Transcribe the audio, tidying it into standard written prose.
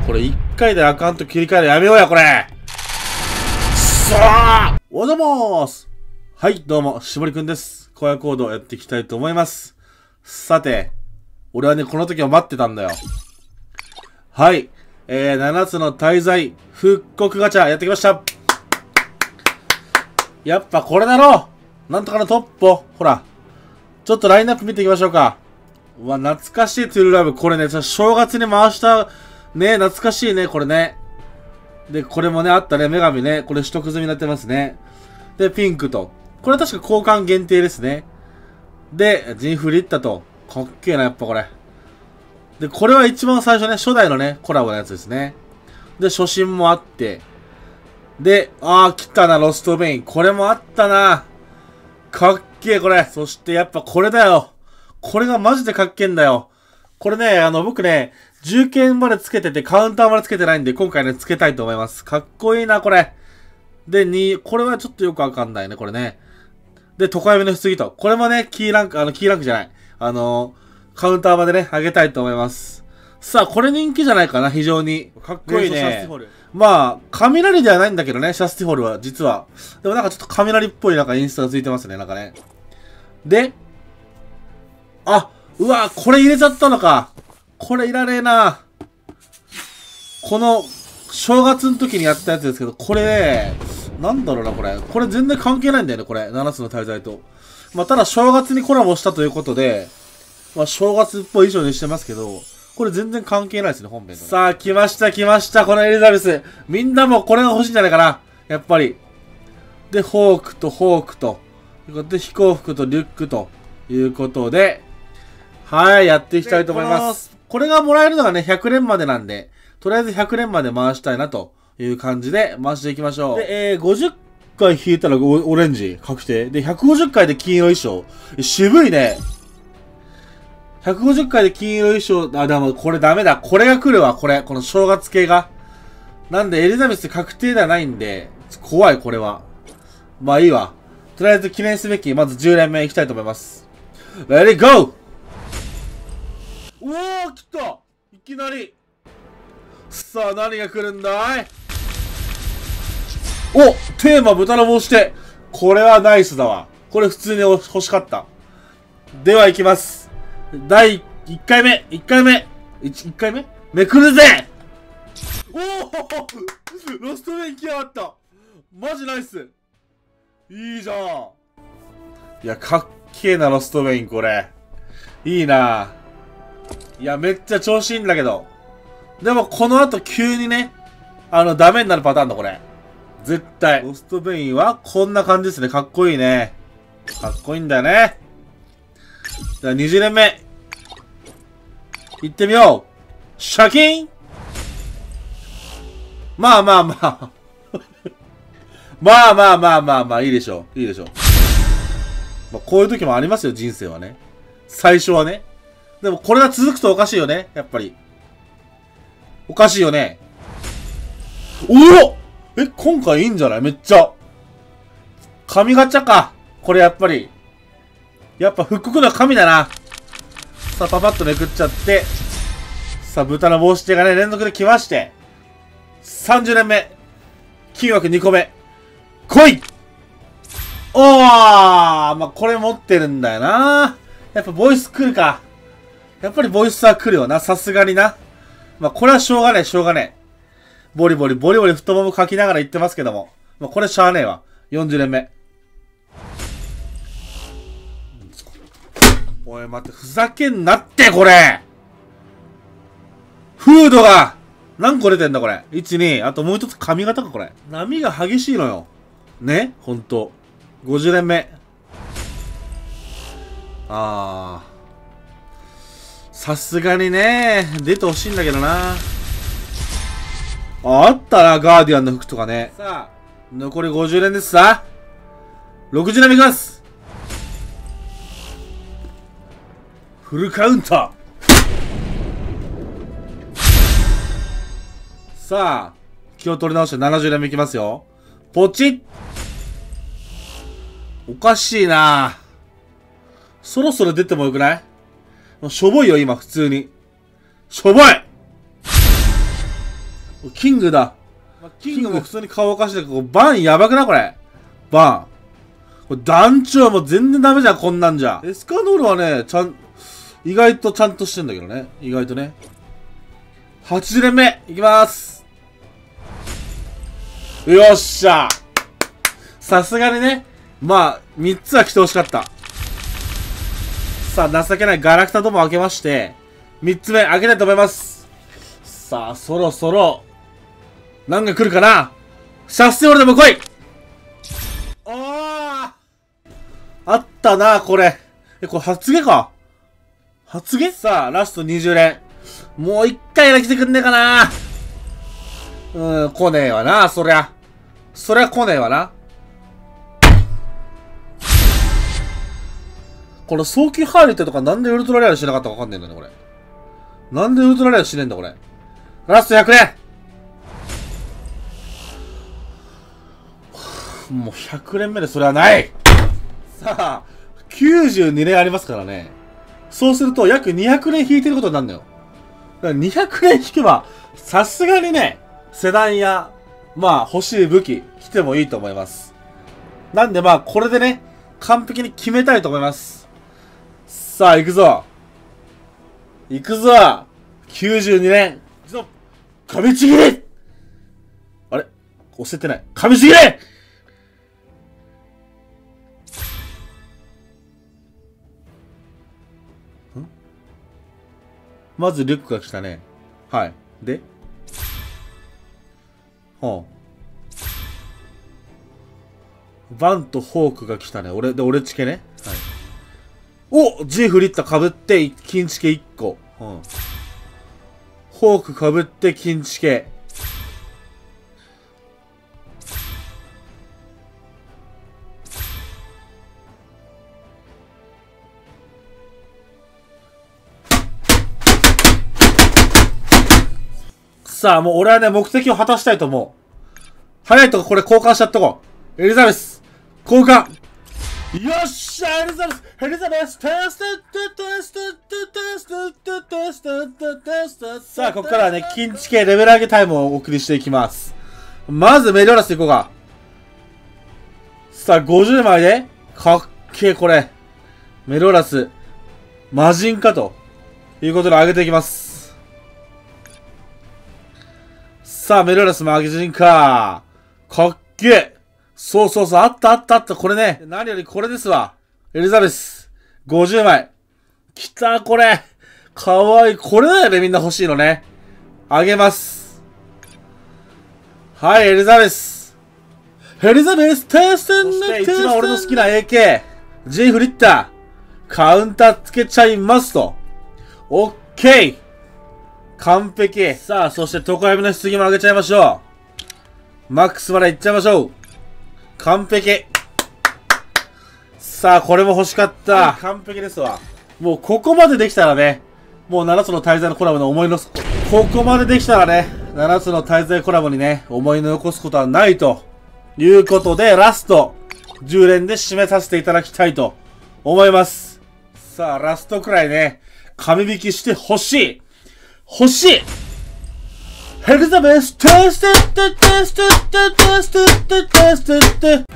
これ1回でアカウント切り替えるやめようや、これ。くそー。おはようございます。はい、どうも、しぼりくんです。荒野行動やっていきたいと思います。さて、俺はね、この時を待ってたんだよ。はい。7つの大罪、復刻ガチャやってきました。やっぱこれだろう。なんとかのトップを、ほら。ちょっとラインナップ見ていきましょうか。うわ、懐かしいトゥルーラブ。これね、正月に回した、ね、懐かしいね、これね。で、これもね、あったね、女神ね。これ取得済みになってますね。で、ピンクと。これは確か交換限定ですね。で、ジンフリッタと。かっけえな、やっぱこれ。で、これは一番最初ね、初代のね、コラボのやつですね。で、初心もあって。で、来たな、ロストベイン。これもあったな。かっけえ、これ。そしてやっぱこれだよ。これがマジでかっけえんだよ。これね、僕ね、銃剣までつけてて、カウンターまでつけてないんで、今回ね、つけたいと思います。かっこいいな、これ。で、これはちょっとよくわかんないね、これね。で、トカヤビの棺と。これもね、キーランクじゃない。カウンターまでね、上げたいと思います。さあ、これ人気じゃないかな、非常に。かっこいいね。まあ、雷ではないんだけどね、シャスティホルは、実は。でもなんかちょっと雷っぽいなんかインスタがついてますね、なんかね。で、うわ、これ入れちゃったのか。これいらねえな。この、正月の時にやったやつですけど、これね、なんだろうな、これ。これ全然関係ないんだよね、これ。7つの大罪と。まあ、ただ正月にコラボしたということで、まあ、正月っぽい衣装にしてますけど、これ全然関係ないですね、本編と、ね。さあ、来ました、このエリザベス。みんなもこれが欲しいんじゃないかな。やっぱり。で、ホークと。で、飛行服とリュックということで、はい、やっていきたいと思います。これがもらえるのがね、100連までなんで、とりあえず100連まで回したいなという感じで回していきましょう。で、50回引いたらオレンジ確定。で、150回で金色衣装。渋いね。150回で金色衣装、でもこれダメだ。これが来るわ、この正月系が。なんでエリザベス確定ではないんで、怖い、これは。まあいいわ。とりあえず記念すべき、まず10連目いきたいと思います。レディーゴー。うおー、来たいきなり。さあ、何が来るんだい。お、テーマ豚の帽子で。これはナイスだわ。これ普通に欲しかった。では行きます。第1回目。1回目めくるぜ。おおロストメン来やがった。マジナイス。いいじゃん。いや、かっけえな、ロストメイン、これ。いいな。いや、めっちゃ調子いいんだけど。でも、この後急にね、ダメになるパターンだ、これ。絶対。ロストベインは、こんな感じですね。かっこいいね。かっこいいんだよね。じゃあ、20連目。行ってみよう。シャキンまあ。まあ、いいでしょう。まあ、こういう時もありますよ、人生はね。最初はね。でも、これが続くとおかしいよね、やっぱり。おかしいよね。おお今回いいんじゃないめっちゃ。神ガチャか。これやっぱり。やっぱ復刻の神だな。さあ、パパッとめくっちゃって。さあ、豚の帽子手がね、連続で来まして。30連目。金枠2個目。来いまあ、これ持ってるんだよな。やっぱボイス来るか。やっぱりボイスは来るよな。さすがにな。まあ、これはしょうがねえ。ボリボリ太ももかきながら言ってますけども。まあ、これしゃあねえわ。40連目。おい、待って、ふざけんなって、これフードが何個出てんだ、これ。1、2、あともう一つ髪型か、これ。波が激しいのよ。ねほんと。50連目。さすがにね、出てほしいんだけどな。あったな、ガーディアンの服とかね。さあ、残り50連ですさ。60連目いきます。フルカウンター。さあ、気を取り直して70連目いきますよ。ポチッ。おかしいな。そろそろ出てもよくない？しょぼいよ、今、普通に。しょぼいキングだ。キングも普通に顔おかしいけど、バンやばくないこれ。バン。これ団長も全然ダメじゃん、こんなんじゃ。エスカノールはね、意外とちゃんとしてんだけどね。意外とね。80連目いきまーす。よっしゃ。さすがにね。まあ、3つは来てほしかった。さあ、情けないガラクタども開けまして、3つ目開けたいと思います。さあ、そろそろ、何が来るかな。シャスティオルでも来い。あったな、これ。これ初毛か。初毛。さあ、ラスト20連。もう1回だけ来てくんねえかな。来ねえわな、そりゃ。そりゃ来ねえわな。この早期入りってとかなんでウルトラレアルしなかったかわかんねえんだね、これ。なんでウルトラレアルしねえんだ、これ。ラスト100連。もう100連目でそれはない。さあ、92連ありますからね。そうすると約200連引いてることになるんだよ。だから200連引けば、さすがにね、セダンや、まあ欲しい武器来てもいいと思います。なんでまあこれでね、完璧に決めたいと思います。さあ、行くぞ。行くぞ。92連。行くぞ。噛ちぎれ。あれ押せてない。噛ちぎれ。まずリュックが来たね。はい。でバンとフォークが来たね。俺チケね。はい。お !G フリッタ被って、金チケ1個。フォーク被って、金チケ。さあ、もう俺はね、目的を果たしたいと思う。早いとここれ交換しちゃっとこう。エリザベス交換。よっしゃエリザベスさあ、ここからはね、近知系レベル上げタイムをお送りしていきます。まずメリオラスいこうか。さあ、50枚で、かっけえこれ。メリオラス、魔人かということで上げていきます。さあ、メリオラス魔人か。かっけえ。そう、あった。これね。何よりこれですわ。エリザベス。50枚。きた、これ。かわいい。これだよね、みんな欲しいのね。あげます。はい、エリザベス。エリザベス、テステンそして一番俺の好きな AK。G フリッター。カウンターつけちゃいますと。オッケー。完璧。さあ、そして常闇の棺も上げちゃいましょう。マックスまでいっちゃいましょう。完璧。さあ、これも欲しかった。完璧ですわ。もうここまでできたらね、もう7つの大罪のコラボの思いの、ここまでできたらね、7つの大罪コラボにね、思い残すことはないということで、ラスト10連で締めさせていただきたいと思います。さあ、ラストくらいね、神引きしてほしい。エリザベステステテテステテテステテテステテ